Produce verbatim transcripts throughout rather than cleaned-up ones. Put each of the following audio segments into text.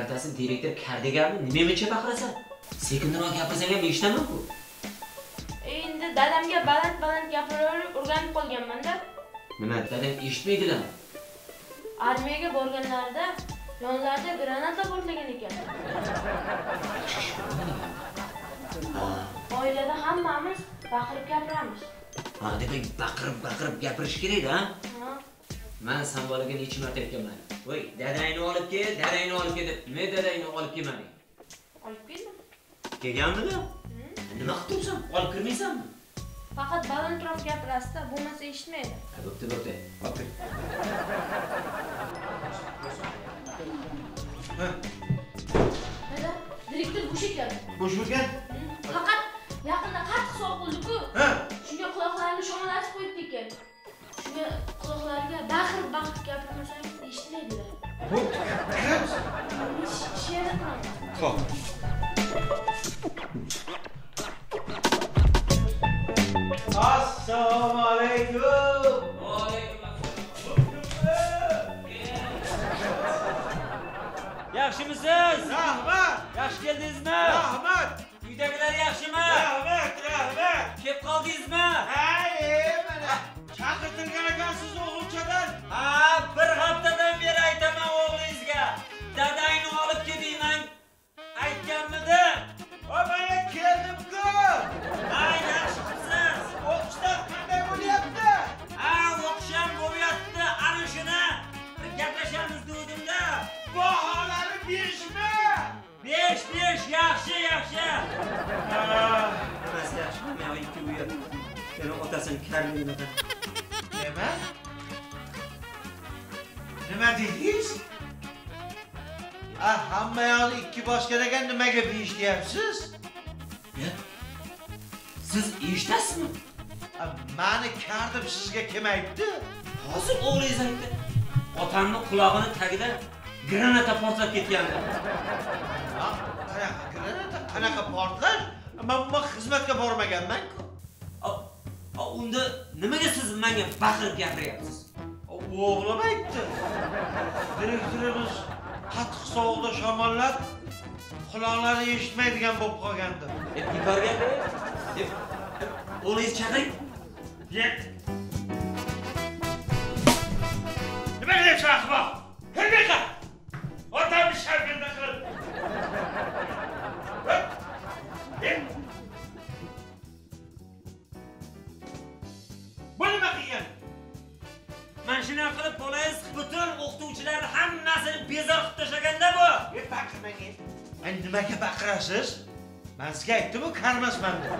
yarimtasi direktor kar deganmi? Nima mencha baqirasan? Sekinroq gapirsang ham eshitaman-ku. Endi dadamga baland-baland gapirib o'rganib qolganman-da. Nima, dadam eshitmaydilar? Armiyaga borganlarida yonlarida granata portlagan ekan. Oilada hammamiz baqirib gapiramiz. Ha, demak baqirib-baqirib gapirish kerak-da? Ha. Men sambolaga necha marta aytganman. Voy, dadangni olib kel, dadangni olib kel deb, men dadangni olib kelmading. Olib keldim. Kelganmidi? Nima qilibsan? Olib kirmaysanmi? Faqat balandroq gapirasiz-da, bo'lmasa eshitmaydi. Ha, bo'pti, bo'pti. Olib kir. Ha. Dada, direktor bo'sh ekan. Bo'sh bo'lgan? Faqat yaqinda qattiq sovuq bo'ldi-ku. Ha. Shunga quloqlarini shomalatib qo'yibdi ekan. Shunga quloqlariga baqirib-baqirib gapirmasangiz eshitmaydilar. Bo'pti, kiramiz. She'rni qilamiz. Xo'p. Assalomu alaykum. Va alaykum assalom. Yaxshimisiz? Rahmat. Yaxshi keldingizmi? Rahmat. Uydagilar yaxshimi? Rahmat, rahmat. Kelib qoldingizmi? Ha, mana chaqirtirgan ekansiz o'g'ilchadan. Ha, bir haftadan beri aytaman o'g'lingizga. Dadangni olib keldingman. Aytganmidi? O mana keldim-ku. Ha, yaxshi qilsiz. O'qishlar qanday bo'lyapti? Ha, o'qisham bo'lyapti. Ana shuni bir gaplashamiz dedim-da. Baholari berishmi? besh besh yaxshi, yaxshi. Nimasi yaxshi? Men ikki uyi. Yana otasini karligini qildi. Nima? Nima dedingiz? Ah, hamma yoqni ikki boshqa degan nimaga besh deyapsiz? Ya? Siz eshitasizmi? Mani kar deb sizga kim aytdi? Hozir o'g'lingiz aytdi. Otamni qulog'ini tagida granata portlab ketgandi. Qanaqa granata, qanaqa portlash? Men bu xizmatga bormaganman-ku. Unda nimaga siz menga baqirib gapiryapsiz? O'g'lim aytdi. Direktorimiz qattiq sovuqda shamollab quloqlari eshitmaydigan bo'lib qolgandi. Deb yuborganda, deb o'g'lingiz chaqiring. Ket. Nima deyapsan ahmoq? Kirmay qol. Otamni sharganda qil. Bu nima qilgan? Men shuna qilib bolangiz butun o'qituvchilarni hammasini bezor qilib tashlaganda bu. Ey baqirmang. Men nimaga baqirasiz? Men sizga aytdim-ku, karmasman deb.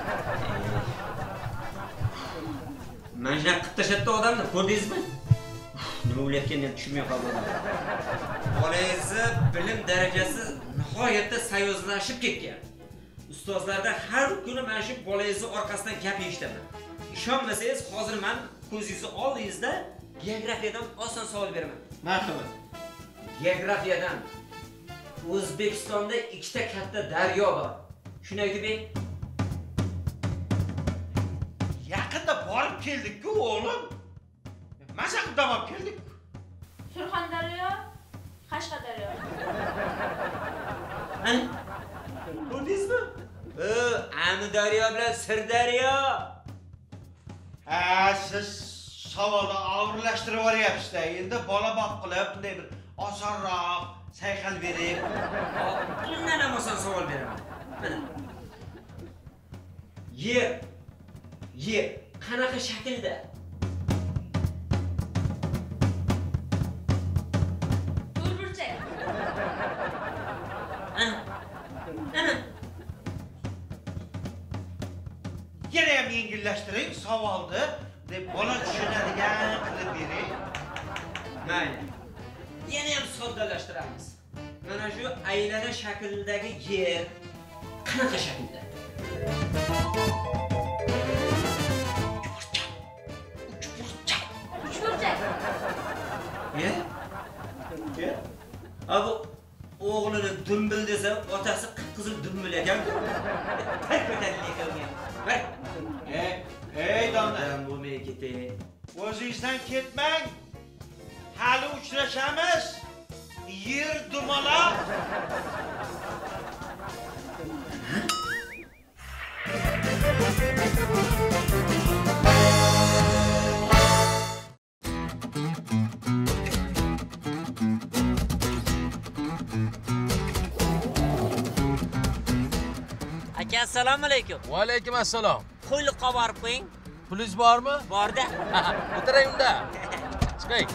Men shuna qilib tashatdi odamni, ko'rdingizmi? Nima o'ylayotganini tushunmay qoldim. Bolangizni bilim darajasi nihoyatda sayozlashib ketgan. Ustozlarda har kuni men shu bolangizni orqasidan gap eshitaman. İşonmasangiz, hozir men ko'zingizni oldingizda geografiyadan oson savol beraman. Marhamat. Geografiyadan O'zbekistonda ikkita katta daryo bor. Shuni aytib ber. Yaqinda borib keldik-ku o'g'lim. Mashaqdan olib keldik. Surxondaryo, Qashqadaryo. Ana. Ko'rdingizmi? O, Amudaryo bilan Sirdaryo. Ha, siz savolni og'irlashtirib yuboryapsiz-da. Endi bola boq qilib, bunday bir osonroq sayqal berib. Bundan ham oson savol beraman. Mana. Yer. Yer qanaqa shaklda? To'rtburchak. Ana. Ana. Yana ham yengillashtiring savolni, deb bola tushunadigan qilib bering. Mayli. Yana ham soddalashtiramiz. Mana shu aylana shaklidagi yer qanaqa shaklda? Uchburchak. Ya? Ya? Abi o'g'lini dumbil desa, otasi qip-qizil dumbil ekan. Takpatanlik qilgan. Bak. Ey, ey domla, bo'lmay ketay. o'zingizdan ketmang. Hali uchrashamiz. yer dumalab. Aka, assalomu alaykum. Va alaykum assalom. Qo'yli qovarib qo'ying. Pulingiz bormi? Borda. O'tiring unda. Chiqing.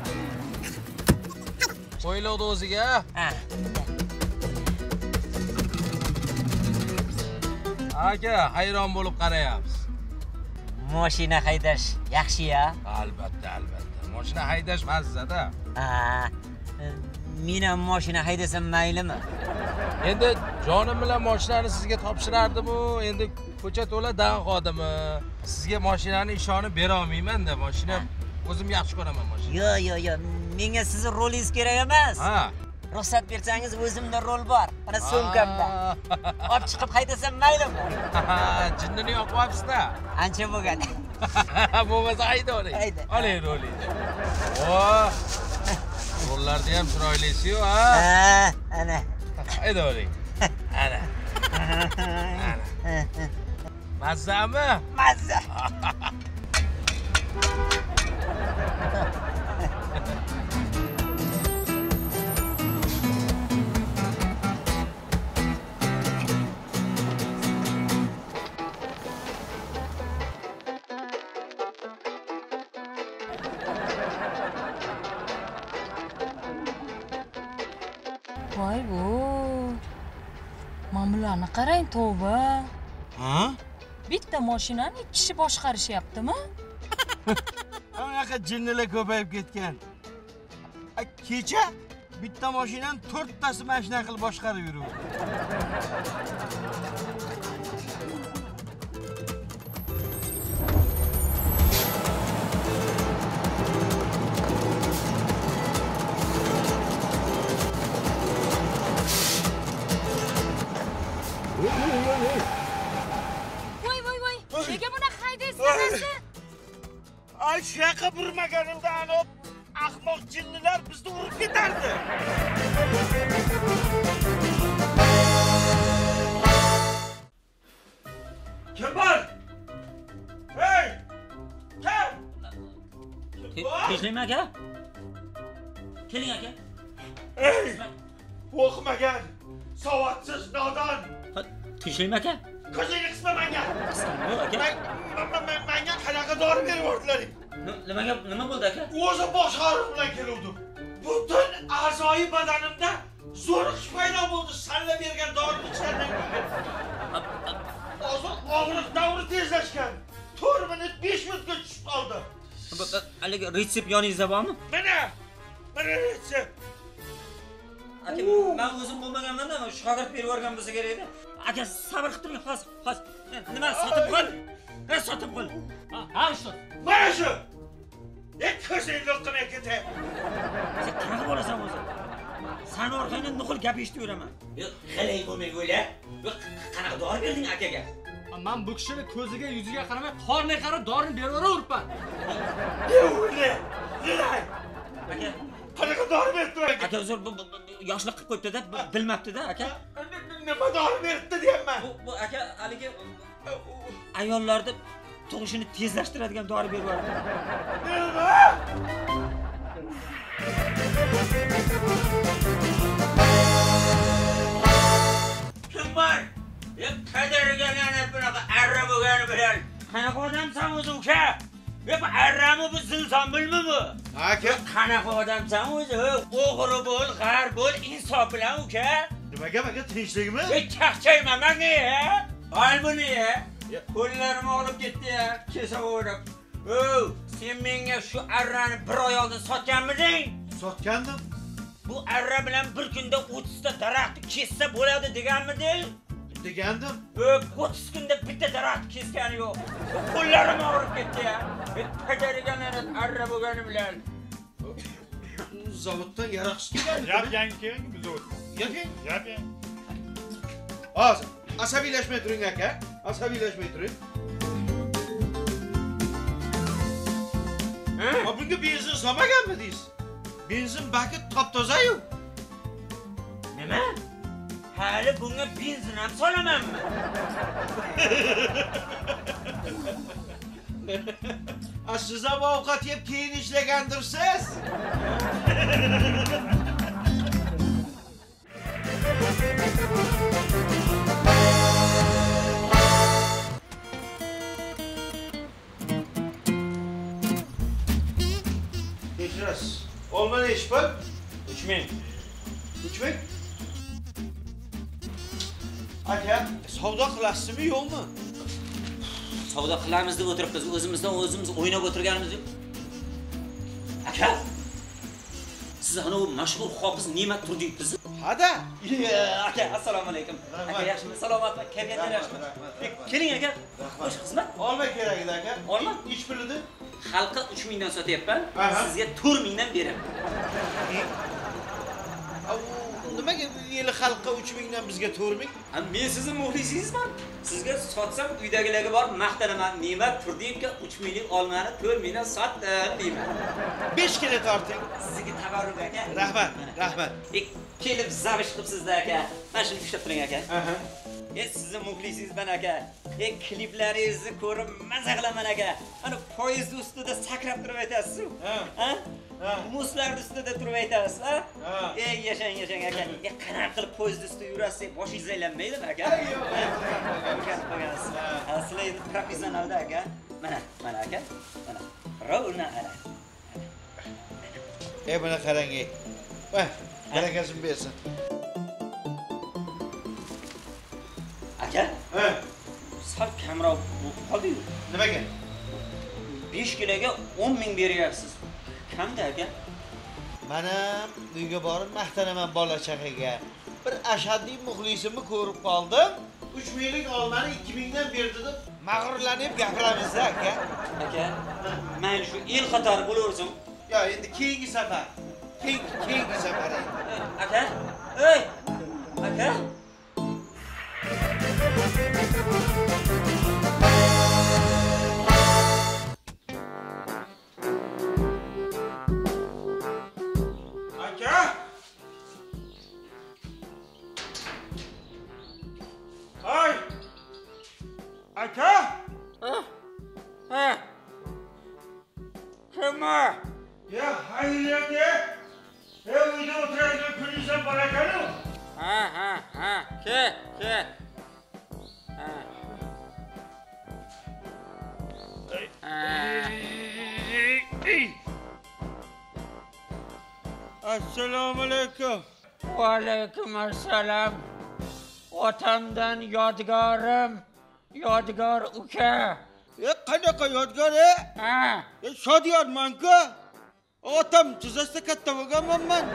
Qo'yiladi o'ziga. Ha. Aka, hayron bo'lib qarayapsiz. Mashina haydash yaxshi-ya? Albatta, albatta. Mashina haydash mazza-da. Ha. Men ham mashina haydasam maylimi? Endi jonim bilan mashinani sizga topshirardim-u, endi ko'cha to'la dan xodimi. Sizga mashinani ishonib bera olmayman-da, mashina o'zim yaxshi ko'raman mashina. Yo, yo, yo, menga sizni rolingiz kerak emas. Ha. Ruxsat bersangiz o'zimda rol bor. Mana sumkamda. Olib chiqib haydasam maylimi? Jinnini yoqyapsiz-da. Ancha bo'lgan. Bo'lmasa hayda oling. Hayda. Oling rolingizni. O. Rollarda ham chiroylisiz-ku, ha? Ha, ana. Hayda oling. Ana. Mazzami? Mazza. Voy bu. Ma'mullarni qarang, tavba. Ha? Bitta mashinani ikki kishi boshqarishyaptimi? Anaqa jinnilar ko'payib ketgan. Kecha bitta mashinani to'rttasi mana shunaqa qilib boshqarib yuribdi. Voy voy voy. Nega bunaqa haydaysiz? Ay, shunaqa burmaganimda ana ahmoq jinnilar bizni urib ketardi. Kim bor? Hey! Kim? Tinchlikmi aka? Keling aka. Hey! O'qimagan, savodsiz, nodon. Tinchlikmi aka? Ko'zingni qisma menga. Yo'q aka. Menga qanaqa dori berib yubordilaring? Nimaga nima bo'ldi aka? O'zi boshqaruv bilan keluvdim. Butun a'zoyi badanimda zo'riqish paydo bo'ldi. Salla bergan dorini ichgandan keyin. Hozir og'riq davri tezlashgan. to'rt minut besh minutga tushib qoldi. Haligi retsept yoningizda bormi? Mana! Mana retsept. Aka, men o'zim bo'lmaganman-da, shogird berib yuborgan bo'lsa kerak edi. Aka, sabr qilib turing, hozir, hozir. Nima sotib qo'y? Ne sotib qo'y? Ha, shu. Mana shu. Ne ko'zingni o'qimay ketay. Sen qanaqa bo'lasan o'zi? Sani orqangdan nuqul gap eshitib-yuraman. Yo'q, g'ilay bo'lmay o'yla. Yo'q, qanaqa dori berding akaga? Men bu kishini ko'ziga, yuziga qaramay, qorniga qarab dorini berib yuravurman. Ne o'yla? G'ilay. Aka, qanaqa dori berdi aka? Aka, uzr, bu yoshlik qilib qo'yibdi-da, bilmabdi-da, aka. Nima dori berdi deyapman. Bu bu aka haligi ayollarda tug'ishini tezlashtiradigan dori berib yubordi. Kim bor? Ya qadirganlarni bunaqa arra bo'lgani bilan. Qanaqa odamsan o'zi uka? Ya bu arrami bu zilzomilmi bu? Aka, qanaqa odamsan o'zi? O'g'ri bo'l, g'ar bo'l, insof bilan uka. nimaga menga tinchlikmi? E chaqchayma menga ya. Al buni ya. Qo'llarim og'rib ketdi-ya, kesa o'rib. O, sen menga shu arrani bir oy oldin sotganmiding? Sotgandim. Bu arra bilan bir kunda o'ttiz ta daraxtni kessa bo'ladi deganmiding? Degandim. O, o'ttiz kunda bitta daraxt kesgani yo'q. Qo'llarim og'rib ketdi-ya. Qadariganlar arra bo'lgani bilan. Zavoddan yaroqsiz kelgan. Yap yangi keling biz o't. Yo'q. Yap yangi. Hozir asabiylashmay turing aka. Asabiylashmay turing. Ha, bunga benzin solmaganmidingiz? Benzin baki top-toza-yu. Nima? Hali bunga benzin ham solamanmi? Siz ham ovqat yeb keyin ishlagandirsiz? Kechirasiz. Olma ne ish bor? uch ming. uch ming? Aka, savdo qilasizmi yo'qmi? Savdo qilamiz deb o'tiribmiz. O'zimizdan o'zimiz o'ynab o'tirganimiz yo'q. Aka, siz ana u mashhur hofiz Ne'mat Turdiyevsiz? Hada. Aka, assalomu alaykum. Aka, yaxshimi? Salomatmi? Kayfiyat yaxshimi? Keling aka. Xo'sh, xizmat. Olma kerak edi aka. Olma? Ish pulini? Xalqqa uch mingdan sotyapman. Sizga to'rt mingdan beraman. Nimaga yili xalqqa uch mingdan bizga to'rt ming? Ha, men sizning muxlisingizman. Sizga sotsam uydagilarga borib maqtanaman. Ne'mat Turdiyevga uch minglik olmani to'rt mingdan sotdim deyman. besh kilo torting. Sizga tabarruk aka. Rahmat, rahmat. Kelib zavish qilibsiz-da aka. Mana shuni ushlab turing aka. Aha. E sizning muxlisingizman aka. E kliplaringizni ko'rib maza qilaman aka. Ana poyezd ustida sakrab turib aytasiz-ku. Ha? Ha? Muslar ustida turib aytasiz, ha? E yashang, yashang aka. E qanaqa qilib poyezd ustida yurasiz, boshingiz aylanmaydimi aka? Yo'q, qo'yasiz. Ha, sizlar endi professionalda aka. Mana, mana aka. Mana. Rovna ana. E buni qarang. Va, barakasini bersin. Aka? Ha. Sal kamroq qoldi-yu. Nimaga? besh kiloga o'n ming beryapsiz. Kamda aka? Mana uyga borib maqtanaman bola chaqaga. Bir ashaddiy muxlisimni ko'rib qoldim. uch minglik olmani ikki mingdan berdi deb mag'rurlanib gapiramiz aka. Aka, mayli shu el qatori bo'laversin. Yo, endi keyingi safar. Keyingi keyingi safar endi. Aka? Ey! Aka? Aka! Ay! Aka! Ha? Ha? Kimma? Ya hayriyat ya! Ya uyda o'tiradigan kuningizdan barakali. Ha, ha, ha. Ke, ke. Ha. Assalomu alaykum. Va alaykum assalom. Otamdan yodgorim, yodgor uka. E qanaqa yodgor e? Ha, E Shodiyorman-ku. Otam tuzasida katta bo'lganman men.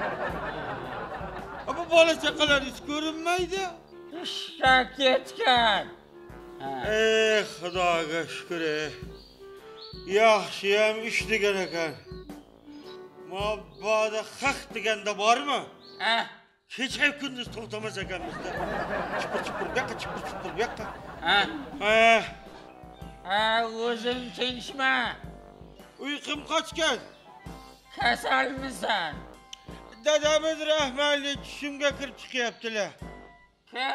Ama bola chaqalar hech ko'rinmaydi. ishga ketgan. Ey Xudoga shukr. Yaxshi ham ish degan ekan. Mabodo haq deganda bormi? Ha, Kecha kunduz to'xtamas ekanmizda. Chipir chipir bu yoqqa, chipir chipir bu yoqqa. ha. Ha, Ha, o'zing tinchma. uyqum qochgan. Kasalmisan? Dadamiz rahmatli tushimga kirib chiqyaptilar. Kim?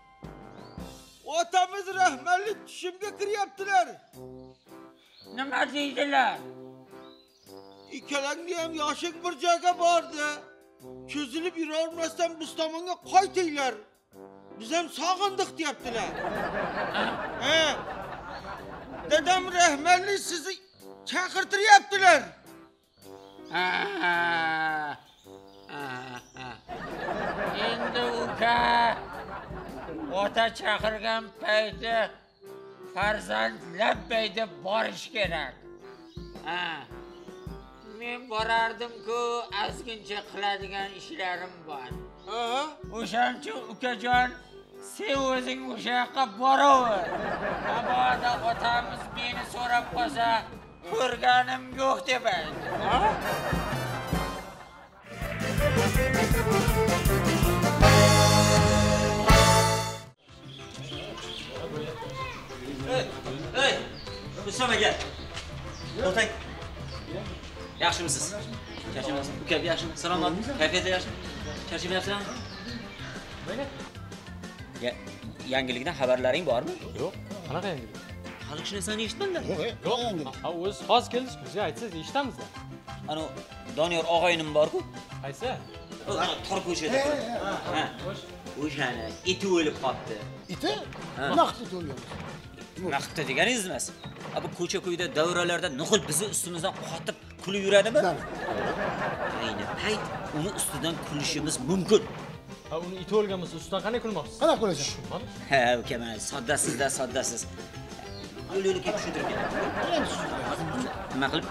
Otamiz rahmatli tushimga kiryaptilar. Nima deydilar? Ikkalangni ham yoshing bir joyga bordi. Cho'zilib yura olmasdan biz tomonga qaytinglar. Biz ham sog'indik deyaptilar. Ha. Dadam rahmatli sizni chaqirtiryaptilar. Ha, ha, ha. Endi uka ota chaqirgan payti farzand labbay deb borish kerak. Ha. Men borardim-ku, ozgincha qiladigan ishlarim bor. Aha. O'shaning uchun ukajon, sen o'zing o'sha yoqqa boraver. Mabodo otamiz meni so'rab qolsa, ko'rganim yo'q deb ayt. Ey, ey! Usama gel. O'tang. Yaxshimisiz? Charchamayapsizmi? Uka, yaxshimi? Salomat. Kayfiyat yaxshimi? Charchamayapsizmi? Ya, yangilikdan xabarlaring bormi? Yo'q, qanaqa yangilik? Hali hech narsani eshitmadinglar. Yo'q. Ha, o'z xos keldik, bizga aytsangiz eshitamiz-da. Ana Doniyor og'aynim bor-ku. Qaysi? Tor ko'chada. Ha. O'shani iti o'lib qoldi. İti? Naqd it o'lgan. Vaqtda deganingiz emas. Bu ko'cha-ko'yda davralarda nuqul bizni ustimizdan qotib kulib yuradimi? Ayni payt uni ustidan kulishimiz mumkin. Ha, uni it o'lgan bo'lsa, ustidan qanday kulmoqsiz? Qanaqa qilasan? Ha, uka, mana soddasizda, soddasiz. O'lik-o'likka tushuntirib beraman. Nima qilib?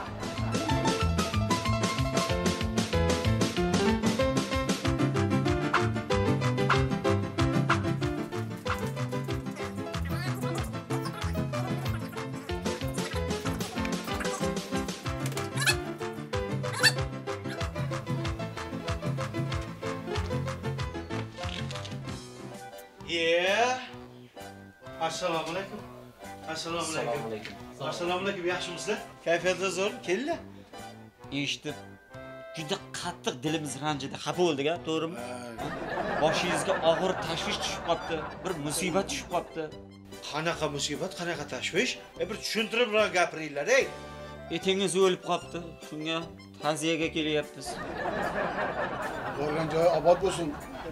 Yeah. Assalomu alaykum. Assalomu alaykum. Assalomu alaykum. Yaxshimisizlar? Kayfiyatlar zo'r. Kelinglar. Eshitib juda qattiq dilimiz ranjida, xafa bo'ldik-a, to'g'rimi? Boshingizga og'ir tashvish tushib qopti, bir musibat tushib qopti. Qanaqa musibat, qanaqa tashvish? E bir tushuntirib gapiringlar, ey. Etingiz o'lib qopti. Shunga ta'ziyaga kelyapmiz. Bo'lgan joyi obod bo'lsin.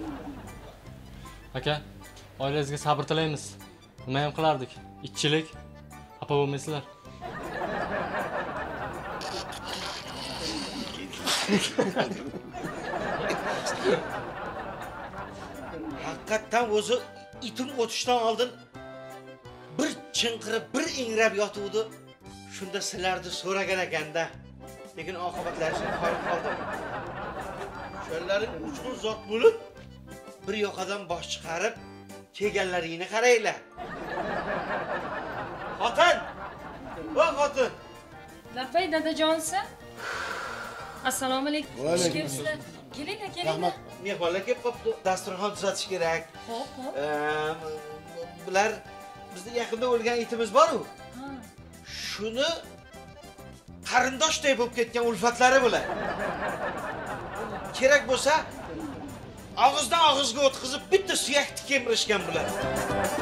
Aka, oilangizga sabr tilaymiz. Nima ham qilardik? Itchilik, xafa bo'lmaysizlar. Haqiqatan o'zi itim o'tishdan oldin bir chinqirib, bir ingrab yotuvdi. Shunda sizlarni so'ragan ekanda, lekin oqibatlari qoyil qoldi. Sho'llaring uchqun zot bo'lib, bir yoqadan bosh chiqarib, kelganlaringni qaranglar. Xotin! Va xotin! Lapay dadajonsi. Assalomu alaykum. Va alaykum Kelinglar, kelinglar, kelinglar. Mehmonlar kelib qopti. Dasturxon tuzatish kerak. Xo'p, xo'p. Ehm, bular bizda yaqinda o'lgan itimiz bor-ku. Ha. Shuni qarindoshday bo'lib ketgan ulfatlari bular. Kerak bo'lsa og'izdan og'izga o'tkazib bitta suyakni kemirishgan bular.